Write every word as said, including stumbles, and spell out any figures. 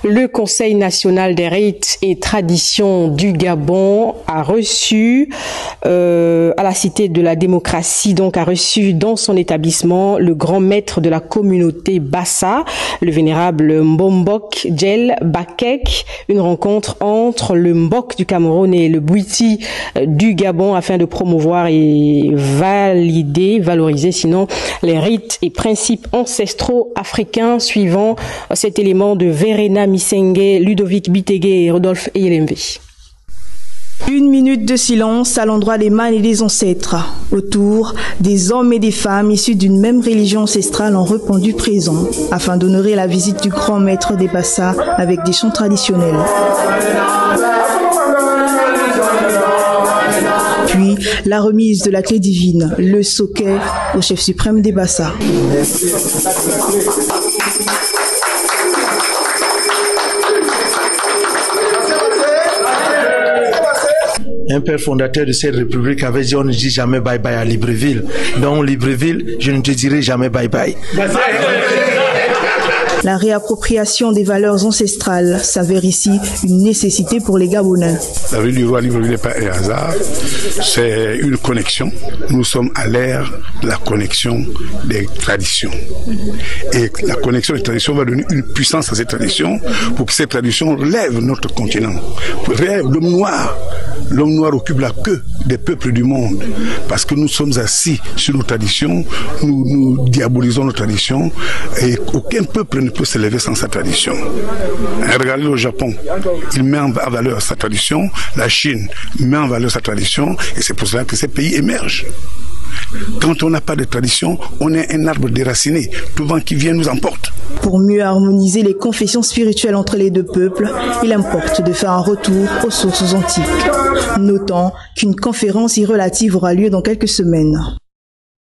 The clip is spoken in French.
Le Conseil national des rites et traditions du Gabon a reçu, euh, à la Cité de la démocratie, donc a reçu dans son établissement le grand maître de la communauté Bassa, le vénérable Mbombok Djel Bakek, une rencontre entre le Mbok du Cameroun et le Bwiti du Gabon afin de promouvoir et valider, valoriser sinon les rites et principes ancestraux africains suivant cet élément de Verena Misenge, Ludovic Bitege et Rodolphe Eyelemve. Une minute de silence à l'endroit des mânes et des ancêtres. Autour, des hommes et des femmes issus d'une même religion ancestrale ont répondu présent afin d'honorer la visite du grand maître des Bassa avec des chants traditionnels. Puis, la remise de la clé divine, le soquet, au chef suprême des Bassa. Un père fondateur de cette république avait dit on ne dit jamais bye bye à Libreville. Donc Libreville, je ne te dirai jamais bye bye. La réappropriation des valeurs ancestrales s'avère ici une nécessité pour les Gabonais. La rue du roi Libreville n'est pas un hasard, c'est une connexion. Nous sommes à l'ère de la connexion des traditions. Et la connexion des traditions va donner une puissance à ces traditions pour que ces traditions relèvent notre continent. Relèvent l'homme noir. L'homme noir occupe la queue des peuples du monde parce que nous sommes assis sur nos traditions, nous, nous diabolisons nos traditions et aucun peuple ne peut s'élever sans sa tradition. Regardez le Japon, il met en valeur sa tradition, la Chine met en valeur sa tradition et c'est pour cela que ces pays émergent. Quand on n'a pas de tradition, on est un arbre déraciné. Tout vent qui vient nous emporte. Pour mieux harmoniser les confessions spirituelles entre les deux peuples, il importe de faire un retour aux sources antiques. Notons qu'une conférence y relative aura lieu dans quelques semaines.